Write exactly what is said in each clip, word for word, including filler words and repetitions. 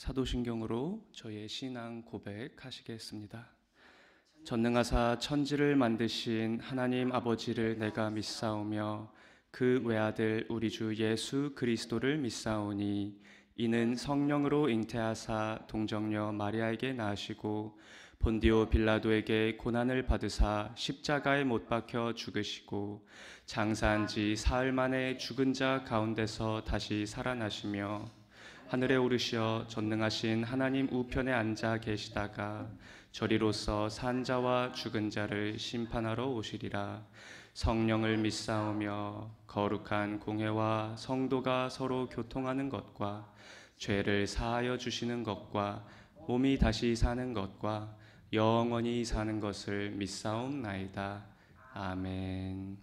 사도신경으로 저의 신앙 고백하시겠습니다. 전능하사 천지를 만드신 하나님 아버지를 내가 믿사오며 그 외아들 우리 주 예수 그리스도를 믿사오니 이는 성령으로 잉태하사 동정녀 마리아에게 낳으시고 본디오 빌라도에게 고난을 받으사 십자가에 못 박혀 죽으시고 장사한 지 사흘 만에 죽은 자 가운데서 다시 살아나시며 하늘에 오르시어 전능하신 하나님 우편에 앉아 계시다가 저리로서 산 자와 죽은 자를 심판하러 오시리라. 성령을 믿사오며 거룩한 공회와 성도가 서로 교통하는 것과 죄를 사하여 주시는 것과 몸이 다시 사는 것과 영원히 사는 것을 믿사옵나이다. 아멘.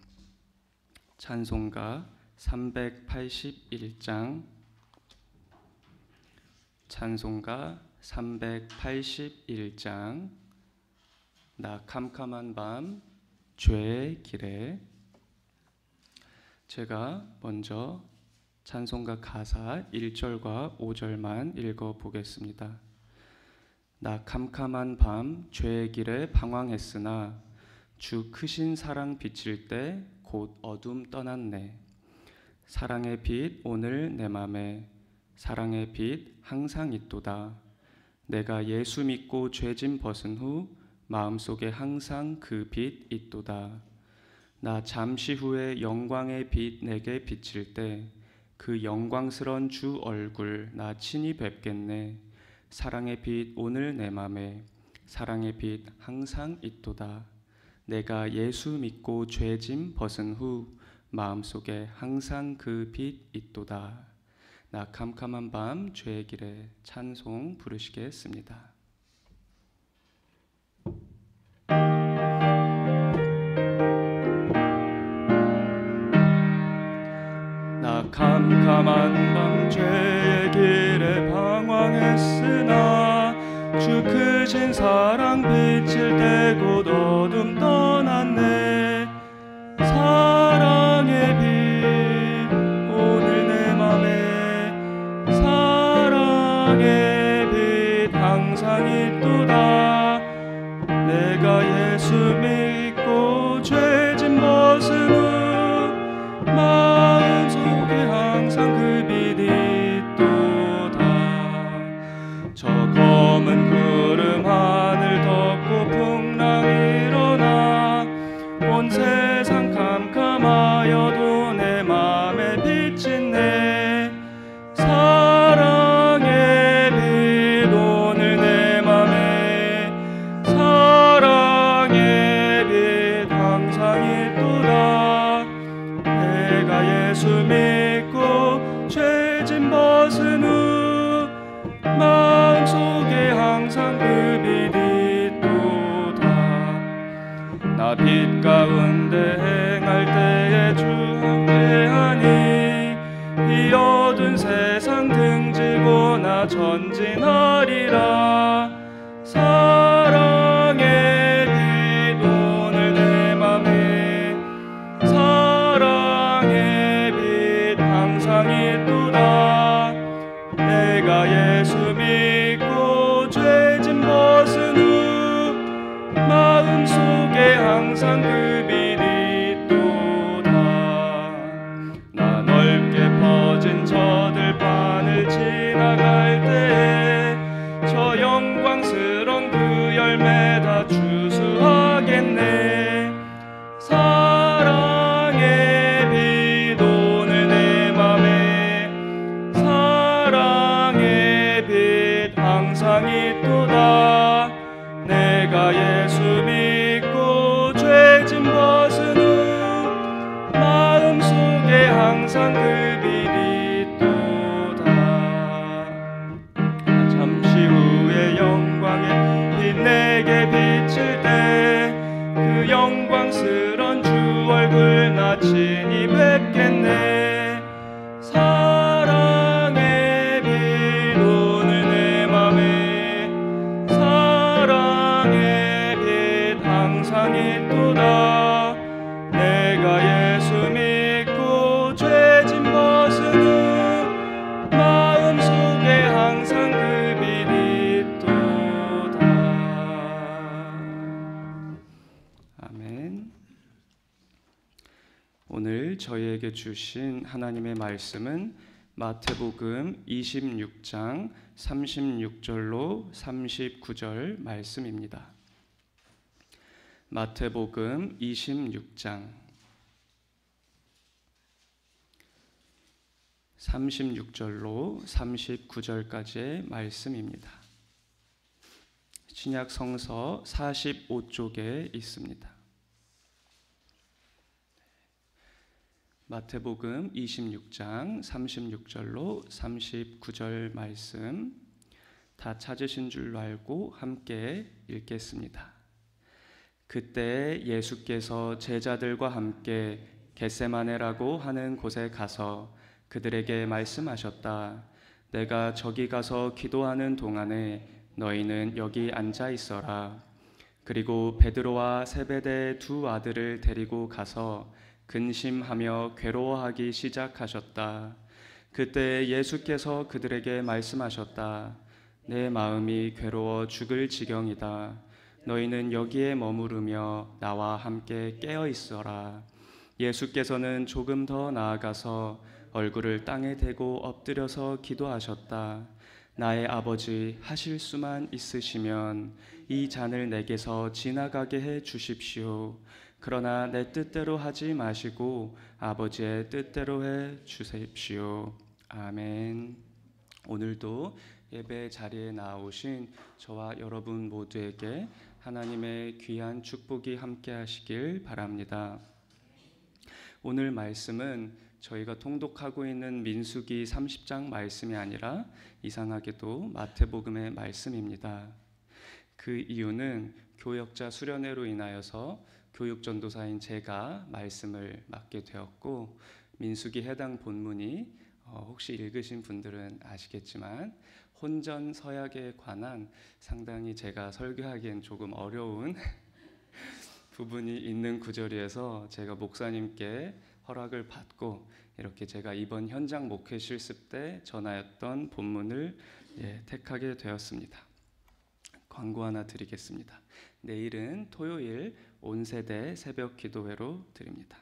찬송가 삼백팔십일 장 찬송가 삼백팔십일 장 나 캄캄한 밤 죄의 길에. 제가 먼저 찬송가 가사 일 절과 오 절만 읽어보겠습니다. 나 캄캄한 밤 죄의 길에 방황했으나 주 크신 사랑 비칠 때 곧 어둠 떠났네. 사랑의 빛 오늘 내 맘에 사랑의 빛 항상 있도다. 내가 예수 믿고 죄짐 벗은 후 마음속에 항상 그 빛 있도다. 나 잠시 후에 영광의 빛 내게 비칠 때 그 영광스런 주 얼굴 나 친히 뵙겠네. 사랑의 빛 오늘 내 맘에 사랑의 빛 항상 있도다. 내가 예수 믿고 죄짐 벗은 후 마음속에 항상 그 빛 있도다. 나 캄캄한 밤 죄의 길에 찬송 부르시겠습니다. 나 캄캄한 밤 죄의 길에 방황했으나 주 크신 사랑 비칠 때 곧 어둠 떠났네. 사랑의 빛 오늘 내 맘에 사랑의 빛 항상 있도다. 내가 예수 믿고 죄짐 벗은 후 마음속에 항상 그 빛이 있도다. 저 검은 구름 하늘 덮고 풍랑 일어나 온 세상 캄캄하여도 내 맘에 빛이 있네. 사랑의 빛 오늘 내 맘에 사랑의 빛 항상 있도다. 내가 예수 믿고 죄짐 벗은 후 마음속에 항상 그 빛이 있도다. 나 빛 가운데 행할 때에 주 함께하니 이 어두운 세상 등지고 나 전진하리라. 사랑의 빛 오늘 내 맘에 사랑의 빛 항상 있도다. 내가 예수 믿고 죄짐 벗은 후 마음속에 항상 그 빛이 있도다. 나 넓게 퍼진 저 들판을 지나갈 때에 저 영광스러운 그 열매 다 추수하겠네. 사랑의 빛 오늘 내 맘에 사랑의 빛 항상 있도다. 내가 예수 믿고 죄짐 벗은 후 마음속에 항상 그 빛이 있도다. 잠시 후에 영광의 빛 내게 비칠 때 그 영광스런 주 얼굴 나 친히 뵙겠네. 사랑의 빛 오늘 내 맘에 사랑의 빛 항상 있도다. 내가 예수 믿고 죄짐 벗은 후 마음속에 항상 그 주신 하나님의 말씀은 마태복음 이십육 장 삼십육 절로 삼십구 절 말씀입니다. 마태복음 이십육 장 삼십육 절로 삼십구 절까지의 말씀입니다. 신약 성서 사십오 쪽에 있습니다. 마태복음 이십육 장 삼십육 절로 삼십구 절 말씀 다 찾으신 줄로 알고 함께 읽겠습니다. 그때 예수께서 제자들과 함께 겟세마네라고 하는 곳에 가서 그들에게 말씀하셨다. 내가 저기 가서 기도하는 동안에 너희는 여기 앉아 있어라. 그리고 베드로와 세베대의 두 아들을 데리고 가서 근심하며 괴로워하기 시작하셨다. 그때 예수께서 그들에게 말씀하셨다. 내 마음이 괴로워 죽을 지경이다. 너희는 여기에 머무르며 나와 함께 깨어 있어라. 예수께서는 조금 더 나아가서 얼굴을 땅에 대고 엎드려서 기도하셨다. 나의 아버지, 하실 수만 있으시면 이 잔을 내게서 지나가게 해 주십시오. 그러나 내 뜻대로 하지 마시고 아버지의 뜻대로 해 주십시오. 아멘. 오늘도 예배 자리에 나오신 저와 여러분 모두에게 하나님의 귀한 축복이 함께 하시길 바랍니다. 오늘 말씀은 저희가 통독하고 있는 민수기 삼십 장 말씀이 아니라 이상하게도 마태복음의 말씀입니다. 그 이유는 교역자 수련회로 인하여서 교육전도사인 제가 말씀을 맡게 되었고, 민수기 해당 본문이 어, 혹시 읽으신 분들은 아시겠지만 혼전 서약에 관한 상당히 제가 설교하기엔 조금 어려운 부분이 있는 구절이어서 제가 목사님께 허락을 받고 이렇게 제가 이번 현장 목회 실습 때 전하였던 본문을 예, 택하게 되었습니다. 광고 하나 드리겠습니다. 내일은 토요일 온 세대 새벽 기도회로 드립니다.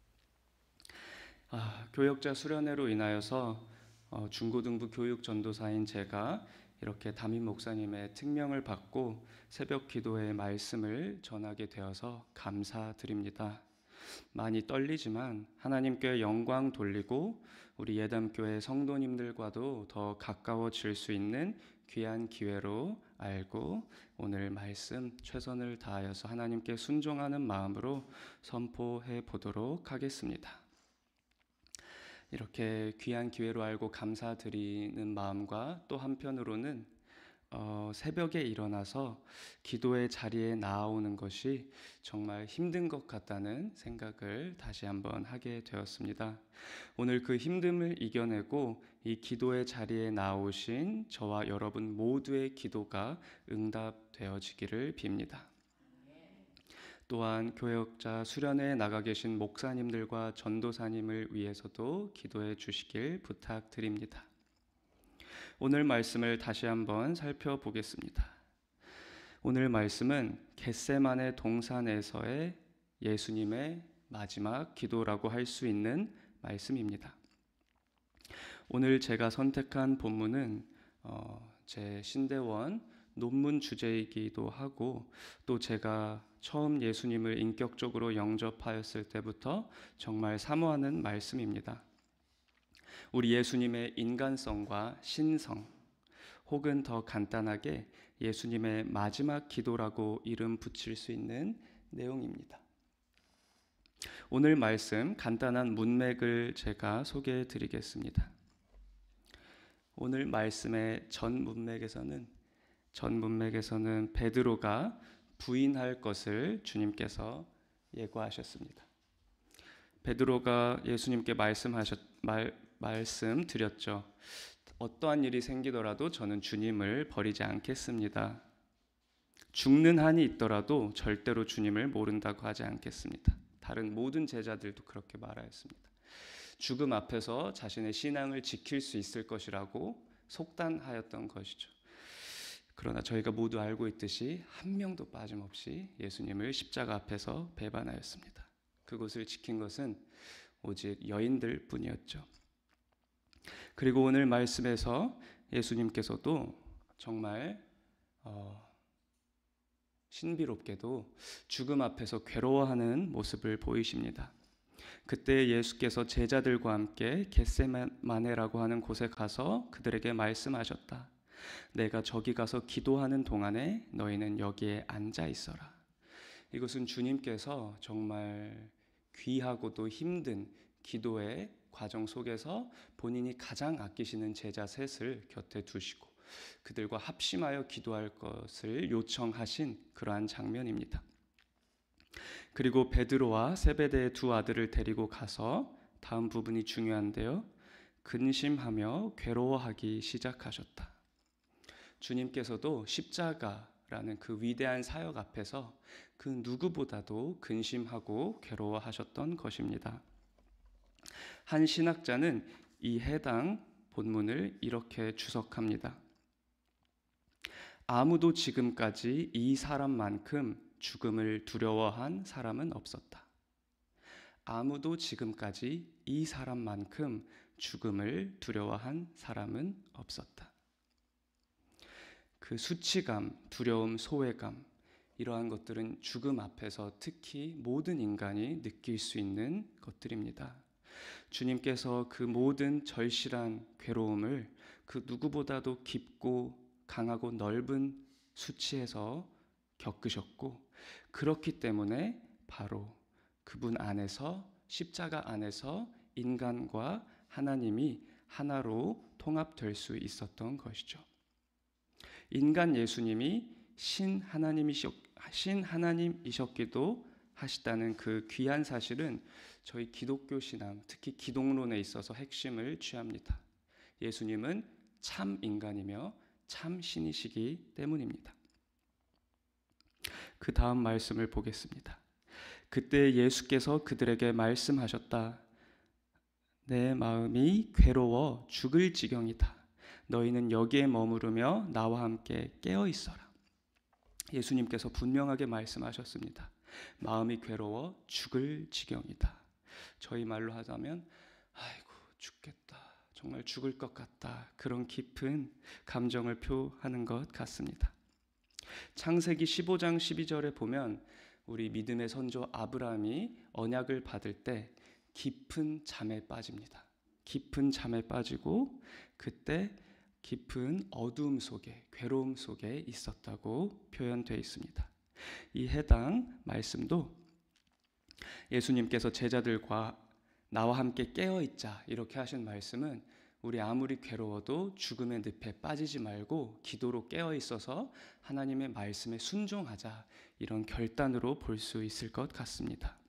아, 교역자 수련회로 인하여서 어, 중고등부 교육 전도사인 제가 이렇게 담임 목사님의 특명을 받고 새벽 기도회의 말씀을 전하게 되어서 감사드립니다. 많이 떨리지만 하나님께 영광 돌리고 우리 예담교회 성도님들과도 더 가까워질 수 있는 귀한 기회로 알고 오늘 말씀 최선을 다하여서 하나님께 순종하는 마음으로 선포해 보도록 하겠습니다. 이렇게 귀한 기회로 알고 감사드리는 마음과 또 한편으로는 어, 새벽에 일어나서 기도의 자리에 나아오는 것이 정말 힘든 것 같다는 생각을 다시 한번 하게 되었습니다. 오늘 그 힘듦을 이겨내고 이 기도의 자리에 나오신 저와 여러분 모두의 기도가 응답되어지기를 빕니다. 또한 교역자 수련회에 나가 계신 목사님들과 전도사님을 위해서도 기도해 주시길 부탁드립니다. 오늘 말씀을 다시 한번 살펴보겠습니다. 오늘 말씀은 겟세마네 동산에서의 예수님의 마지막 기도라고 할 수 있는 말씀입니다. 오늘 제가 선택한 본문은 어, 제 신대원 논문 주제이기도 하고 또 제가 처음 예수님을 인격적으로 영접하였을 때부터 정말 사모하는 말씀입니다. 우리 예수님의 인간성과 신성, 혹은 더 간단하게 예수님의 마지막 기도라고 이름 붙일 수 있는 내용입니다. 오늘 말씀 간단한 문맥을 제가 소개해 드리겠습니다. 오늘 말씀의 전 문맥에서는 전 문맥에서는 베드로가 부인할 것을 주님께서 예고하셨습니다. 베드로가 예수님께 말씀하셨 말 말씀 드렸죠. 어떠한 일이 생기더라도 저는 주님을 버리지 않겠습니다. 죽는 한이 있더라도 절대로 주님을 모른다고 하지 않겠습니다. 다른 모든 제자들도 그렇게 말하였습니다. 죽음 앞에서 자신의 신앙을 지킬 수 있을 것이라고 속단하였던 것이죠. 그러나 저희가 모두 알고 있듯이 한 명도 빠짐없이 예수님을 십자가 앞에서 배반하였습니다. 그것을 지킨 것은 오직 여인들 뿐이었죠. 그리고 오늘 말씀에서 예수님께서도 정말 어, 신비롭게도 죽음 앞에서 괴로워하는 모습을 보이십니다. 그때 예수께서 제자들과 함께 겟세마네라고 하는 곳에 가서 그들에게 말씀하셨다. 내가 저기 가서 기도하는 동안에 너희는 여기에 앉아 있어라. 이것은 주님께서 정말 귀하고도 힘든 기도의 과정 속에서 본인이 가장 아끼시는 제자 셋을 곁에 두시고 그들과 합심하여 기도할 것을 요청하신 그러한 장면입니다. 그리고 베드로와 세베대의 두 아들을 데리고 가서 다음 부분이 중요한데요. 근심하며 괴로워하기 시작하셨다. 주님께서도 십자가라는 그 위대한 사역 앞에서 그 누구보다도 근심하고 괴로워하셨던 것입니다. 한 신학자는 이 해당 본문을 이렇게 주석합니다. 아무도 지금까지 이 사람만큼 죽음을 두려워한 사람은 없었다. 아무도 지금까지 이 사람만큼 죽음을 두려워한 사람은 없었다. 그 수치감, 두려움, 소외감 이러한 것들은 죽음 앞에서 특히 모든 인간이 느낄 수 있는 것들입니다. 주님께서 그 모든 절실한 괴로움을 그 누구보다도 깊고 강하고 넓은 수치에서 겪으셨고 그렇기 때문에 바로 그분 안에서 십자가 안에서 인간과 하나님이 하나로 통합될 수 있었던 것이죠. 인간 예수님이 신 하나님이셨, 신 하나님이셨기도 하시다는 그 귀한 사실은 저희 기독교 신앙, 특히 기독론에 있어서 핵심을 취합니다. 예수님은 참 인간이며 참 신이시기 때문입니다. 그 다음 말씀을 보겠습니다. 그때 예수께서 그들에게 말씀하셨다. 내 마음이 괴로워 죽을 지경이다. 너희는 여기에 머무르며 나와 함께 깨어 있어라. 예수님께서 분명하게 말씀하셨습니다. 마음이 괴로워 죽을 지경이다. 저희 말로 하자면 아이고 죽겠다. 정말 죽을 것 같다. 그런 깊은 감정을 표하는 것 같습니다. 창세기 십오 장 십이 절에 보면 우리 믿음의 선조 아브라함이 언약을 받을 때 깊은 잠에 빠집니다. 깊은 잠에 빠지고 그때 깊은 어두움 속에 괴로움 속에 있었다고 표현되어 있습니다. 이 해당 말씀도 예수님께서 제자들과 나와 함께 깨어있자 이렇게 하신 말씀은 우리 아무리 괴로워도 죽음의 늪에 빠지지 말고 기도로 깨어있어서 하나님의 말씀에 순종하자 이런 결단으로 볼 수 있을 것 같습니다.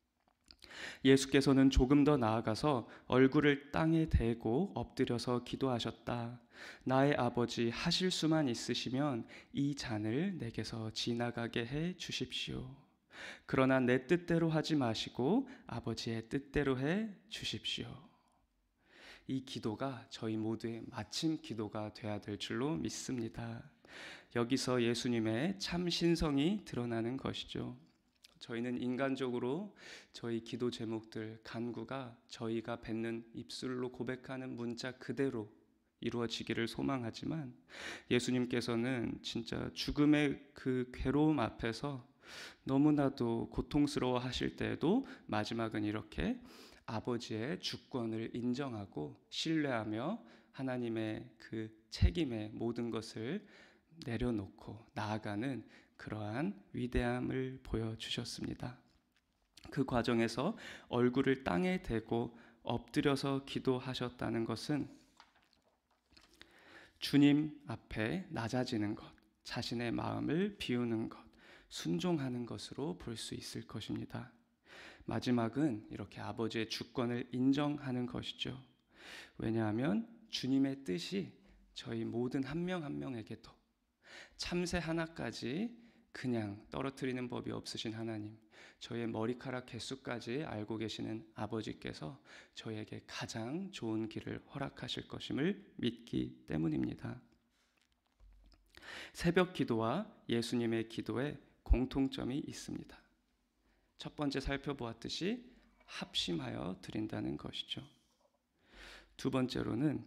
예수께서는 조금 더 나아가서 얼굴을 땅에 대고 엎드려서 기도하셨다. 나의 아버지 하실 수만 있으시면 이 잔을 내게서 지나가게 해 주십시오. 그러나 내 뜻대로 하지 마시고 아버지의 뜻대로 해 주십시오. 이 기도가 저희 모두의 마침 기도가 되어야 될 줄로 믿습니다. 여기서 예수님의 참 신성이 드러나는 것이죠. 저희는 인간적으로 저희 기도 제목들 간구가 저희가 뱉는 입술로 고백하는 문자 그대로 이루어지기를 소망하지만 예수님께서는 진짜 죽음의 그 괴로움 앞에서 너무나도 고통스러워 하실 때에도 마지막은 이렇게 아버지의 주권을 인정하고 신뢰하며 하나님의 그 책임의 모든 것을 내려놓고 나아가는 그러한 위대함을 보여주셨습니다. 그 과정에서 얼굴을 땅에 대고 엎드려서 기도하셨다는 것은 주님 앞에 낮아지는 것, 자신의 마음을 비우는 것, 순종하는 것으로 볼 수 있을 것입니다. 마지막은 이렇게 아버지의 주권을 인정하는 것이죠. 왜냐하면 주님의 뜻이 저희 모든 한 명 한 명에게도 참새 하나까지 그냥 떨어뜨리는 법이 없으신 하나님, 저의 머리카락 개수까지 알고 계시는 아버지께서 저에게 가장 좋은 길을 허락하실 것임을 믿기 때문입니다. 새벽 기도와 예수님의 기도에 공통점이 있습니다. 첫 번째 살펴보았듯이 합심하여 드린다는 것이죠. 두 번째로는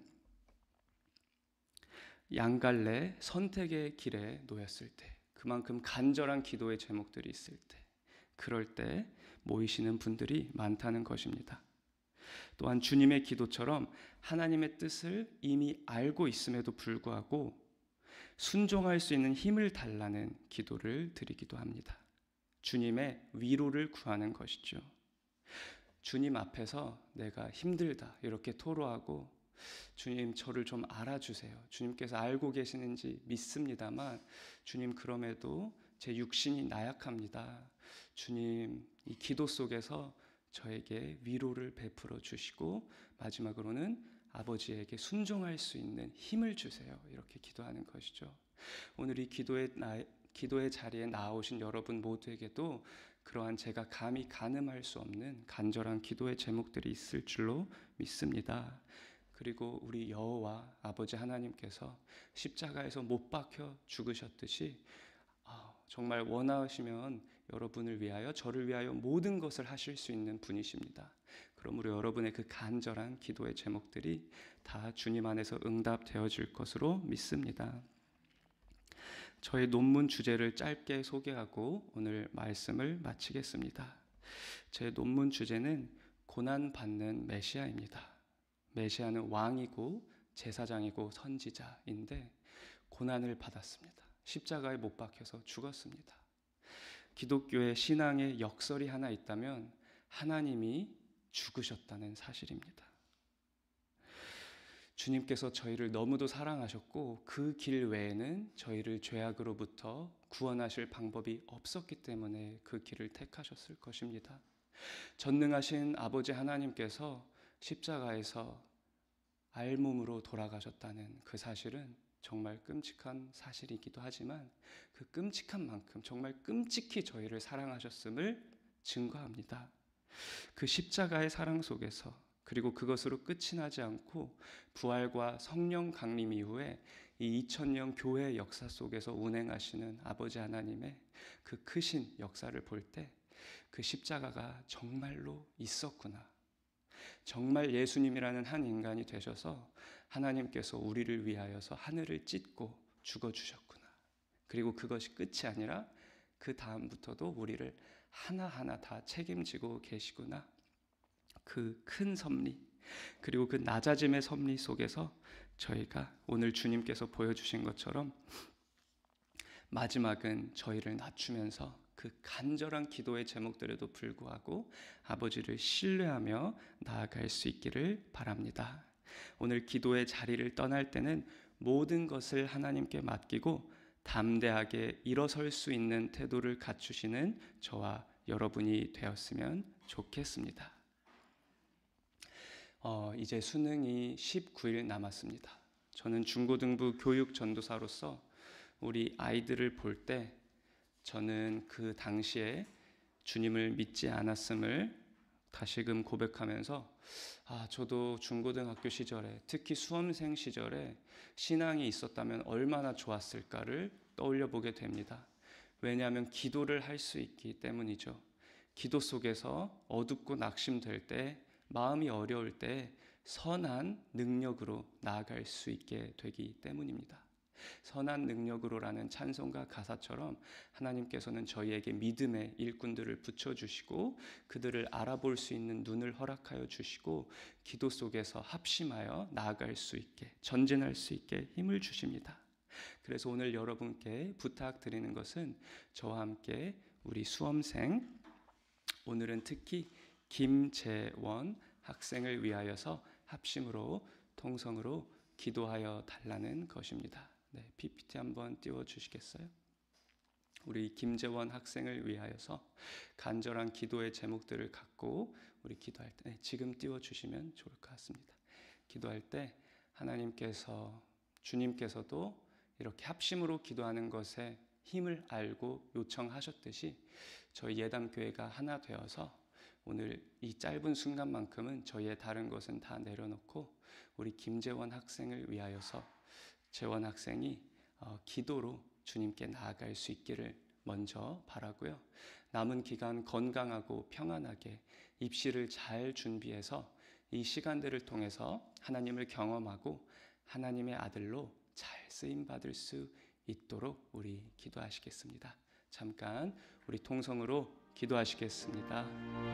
양갈래 선택의 길에 놓였을 때, 그만큼 간절한 기도의 제목들이 있을 때, 그럴 때 모이시는 분들이 많다는 것입니다. 또한 주님의 기도처럼 하나님의 뜻을 이미 알고 있음에도 불구하고 순종할 수 있는 힘을 달라는 기도를 드리기도 합니다. 주님의 위로를 구하는 것이죠. 주님 앞에서 내가 힘들다 이렇게 토로하고, 주님 저를 좀 알아주세요. 주님께서 알고 계시는지 믿습니다만 주님 그럼에도 제 육신이 나약합니다. 주님 이 기도 속에서 저에게 위로를 베풀어 주시고 마지막으로는 아버지에게 순종할 수 있는 힘을 주세요. 이렇게 기도하는 것이죠. 오늘 이 기도의, 나, 기도의 자리에 나오신 여러분 모두에게도 그러한 제가 감히 가늠할 수 없는 간절한 기도의 제목들이 있을 줄로 믿습니다. 그리고 우리 여호와 아버지 하나님께서 십자가에서 못 박혀 죽으셨듯이 정말 원하시면 여러분을 위하여, 저를 위하여 모든 것을 하실 수 있는 분이십니다. 그러므로 여러분의 그 간절한 기도의 제목들이 다 주님 안에서 응답되어질 것으로 믿습니다. 저의 논문 주제를 짧게 소개하고 오늘 말씀을 마치겠습니다. 제 논문 주제는 고난받는 메시아입니다. 메시아는 왕이고 제사장이고 선지자인데 고난을 받았습니다. 십자가에 못 박혀서 죽었습니다. 기독교의 신앙의 역설이 하나 있다면 하나님이 죽으셨다는 사실입니다. 주님께서 저희를 너무도 사랑하셨고 그 길 외에는 저희를 죄악으로부터 구원하실 방법이 없었기 때문에 그 길을 택하셨을 것입니다. 전능하신 아버지 하나님께서 십자가에서 알몸으로 돌아가셨다는 그 사실은 정말 끔찍한 사실이기도 하지만 그 끔찍한 만큼 정말 끔찍히 저희를 사랑하셨음을 증거합니다. 그 십자가의 사랑 속에서, 그리고 그것으로 끝이 나지 않고 부활과 성령 강림 이후에 이 이천 년 교회 역사 속에서 운행하시는 아버지 하나님의 그 크신 역사를 볼 때 그 십자가가 정말로 있었구나, 정말 예수님이라는 한 인간이 되셔서 하나님께서 우리를 위하여서 하늘을 찢고 죽어주셨구나, 그리고 그것이 끝이 아니라 그 다음부터도 우리를 하나하나 다 책임지고 계시구나, 그 큰 섭리, 그리고 그 낮아짐의 섭리 속에서 저희가 오늘 주님께서 보여주신 것처럼 마지막은 저희를 낮추면서 그 간절한 기도의 제목들에도 불구하고 아버지를 신뢰하며 나아갈 수 있기를 바랍니다. 오늘 기도의 자리를 떠날 때는 모든 것을 하나님께 맡기고 담대하게 일어설 수 있는 태도를 갖추시는 저와 여러분이 되었으면 좋겠습니다. 어, 이제 수능이 십구 일 남았습니다. 저는 중고등부 교육 전도사로서 우리 아이들을 볼 때 저는 그 당시에 주님을 믿지 않았음을 다시금 고백하면서 아, 저도 중고등학교 시절에, 특히 수험생 시절에 신앙이 있었다면 얼마나 좋았을까를 떠올려 보게 됩니다. 왜냐하면 기도를 할 수 있기 때문이죠. 기도 속에서 어둡고 낙심될 때, 마음이 어려울 때 선한 능력으로 나아갈 수 있게 되기 때문입니다. 선한 능력으로라는 찬송가 가사처럼 하나님께서는 저희에게 믿음의 일꾼들을 붙여주시고 그들을 알아볼 수 있는 눈을 허락하여 주시고 기도 속에서 합심하여 나아갈 수 있게, 전진할 수 있게 힘을 주십니다. 그래서 오늘 여러분께 부탁드리는 것은 저와 함께 우리 수험생, 오늘은 특히 김재원 학생을 위하여서 합심으로 통성으로 기도하여 달라는 것입니다. 네, 피피티 한번 띄워주시겠어요? 우리 김재원 학생을 위하여서 간절한 기도의 제목들을 갖고 우리 기도할 때, 네, 지금 띄워주시면 좋을 것 같습니다. 기도할 때 하나님께서, 주님께서도 이렇게 합심으로 기도하는 것에 힘을 알고 요청하셨듯이 저희 예담교회가 하나 되어서 오늘 이 짧은 순간만큼은 저희의 다른 것은 다 내려놓고 우리 김재원 학생을 위하여서 재원 학생이 어, 기도로 주님께 나아갈 수 있기를 먼저 바라고요. 남은 기간 건강하고 평안하게 입시를 잘 준비해서 이 시간들을 통해서 하나님을 경험하고 하나님의 아들로 잘 쓰임받을 수 있도록 우리 기도하시겠습니다. 잠깐 우리 통성으로 기도하시겠습니다.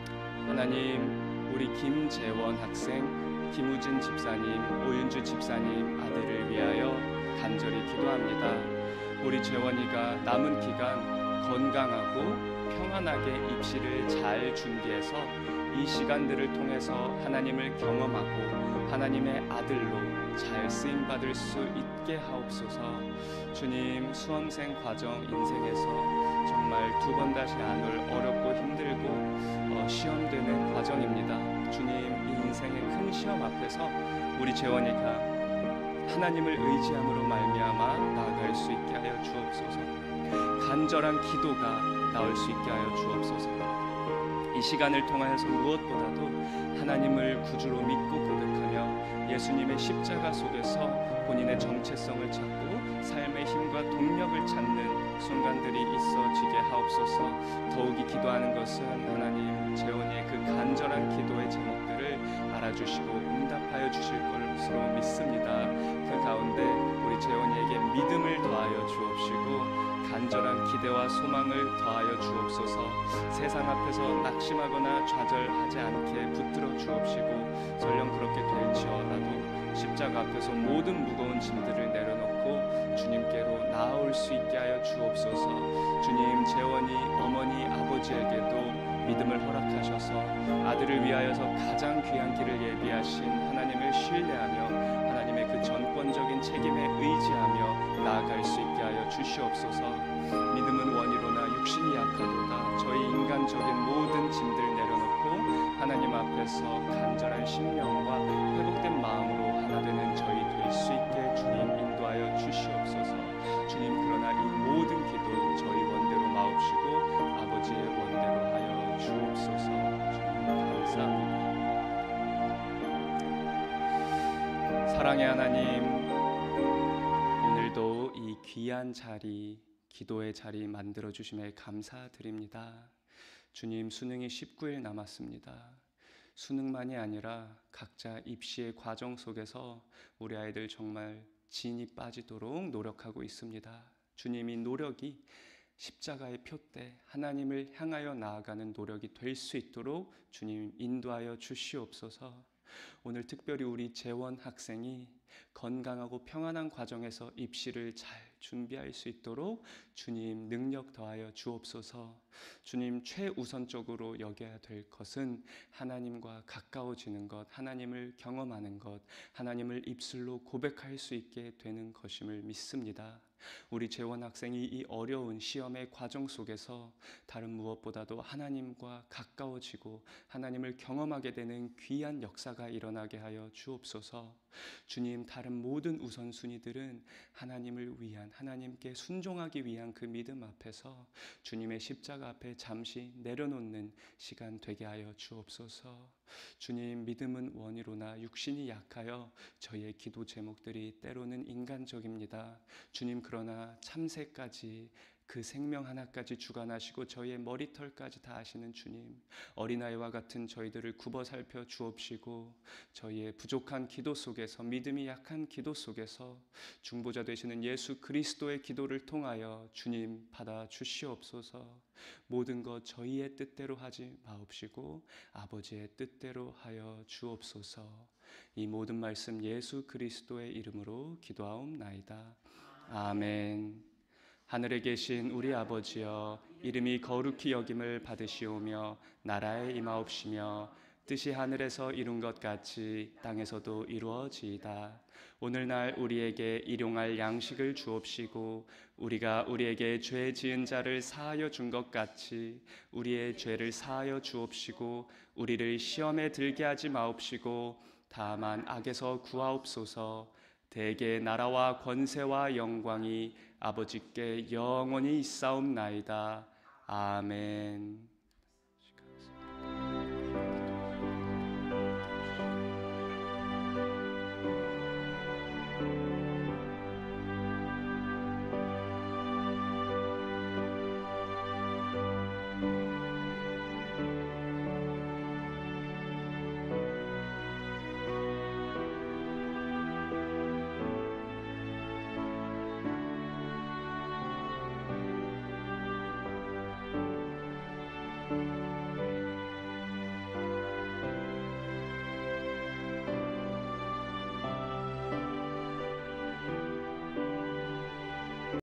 하나님, 우리 김재원 학생, 김우진 집사님, 오윤주 집사님 아들을 위하여 간절히 기도합니다. 우리 재원이가 남은 기간 건강하고 평안하게 입시를 잘 준비해서 이 시간들을 통해서 하나님을 경험하고 하나님의 아들로 잘 쓰임받을 수 있게 하옵소서. 주님, 수험생 과정 인생에서 정말 두 번 다시 안 올 어렵고 힘들고 어, 시험되는 과정입니다. 주님, 이 인생의 큰 시험 앞에서 우리 재원이가 하나님을 의지함으로 말미암아 나아갈 수 있게 하여 주옵소서. 간절한 기도가 나올 수 있게 하여 주옵소서. 이 시간을 통하여서 무엇보다도 하나님을 구주로 믿고 고백하며 예수님의 십자가 속에서 본인의 정체성을 찾고 삶의 힘과 동력을 찾는 순간들이 있어지게 하옵소서. 더욱이 기도하는 것은 하나님, 재원이의 그 간절한 기도의 제목들을 알아주시고 응답하여 주실 것으로 믿습니다. 그 가운데 우리 재원이에게 믿음을 더하여 주옵시고 간절한 기대와 소망을 더하여 주옵소서. 세상 앞에서 낙심하거나 좌절하지 않게 붙들어 주옵시고 설령 그렇게 될지어라도 십자가 앞에서 모든 무거운 짐들을 내려놓고 주님께로 나아올 수 있게 하여 주옵소서. 주님, 재원이 어머니 아버지에게도 믿음을 허락하셔서 아들을 위하여서 가장 귀한 길을 예비하신 하나님을 신뢰하며 하나님의 그 전권적인 책임에 의지하며 나아갈 수 있게 하여 주시옵소서. 믿음은 원이로나 육신이 약하도다. 저희 인간적인 모든 짐들 내려놓고 하나님 앞에서 간절한 심령과 회복된 마음으로 하나 되는 저희 될 수 있게 주님 인도하여 주시옵소서. 주님, 그러나 이 모든 기도 저희 원대로 마옵시고 아버지의 원대로 하여 주옵소서. 주님 감사합니다. 사랑의 하나님, 오늘도 이 귀한 자리, 기도의 자리 만들어 주심에 감사드립니다. 주님, 수능이 십구 일 남았습니다. 수능만이 아니라 각자 입시의 과정 속에서 우리 아이들 정말 진이 빠지도록 노력하고 있습니다. 주님, 이 노력이 십자가의 표대 하나님을 향하여 나아가는 노력이 될 수 있도록 주님 인도하여 주시옵소서. 오늘 특별히 우리 재원 학생이 건강하고 평안한 과정에서 입시를 잘 준비할 수 있도록 주님 능력 더하여 주옵소서. 주님, 최우선적으로 여겨야 될 것은 하나님과 가까워지는 것, 하나님을 경험하는 것, 하나님을 입술로 고백할 수 있게 되는 것임을 믿습니다. 우리 재원 학생이 이 어려운 시험의 과정 속에서 다른 무엇보다도 하나님과 가까워지고 하나님을 경험하게 되는 귀한 역사가 일어나게 하여 주옵소서. 주님, 다른 모든 우선순위들은 하나님을 위한, 하나님께 순종하기 위한 그 믿음 앞에서 주님의 십자가 앞에 잠시 내려놓는 시간 되게 하여 주옵소서. 주님, 믿음은 원이로나 육신이 약하여 저희의 기도 제목들이 때로는 인간적입니다. 주님, 그러나 참새까지 그 생명 하나까지 주관하시고 저희의 머리털까지 다 아시는 주님, 어린아이와 같은 저희들을 굽어 살펴 주옵시고 저희의 부족한 기도 속에서, 믿음이 약한 기도 속에서 중보자 되시는 예수 그리스도의 기도를 통하여 주님 받아 주시옵소서. 모든 것 저희의 뜻대로 하지 마옵시고 아버지의 뜻대로 하여 주옵소서. 이 모든 말씀 예수 그리스도의 이름으로 기도하옵나이다. 아멘. 하늘에 계신 우리 아버지여, 이름이 거룩히 여김을 받으시오며 나라에 임하옵시며 뜻이 하늘에서 이룬 것 같이 땅에서도 이루어지이다. 오늘날 우리에게 일용할 양식을 주옵시고 우리가 우리에게 죄 지은 자를 사하여 준 것 같이 우리의 죄를 사하여 주옵시고 우리를 시험에 들게 하지 마옵시고 다만 악에서 구하옵소서. 대개 나라와 권세와 영광이 아버지께 영원히 있사옵나이다. 아멘. 네.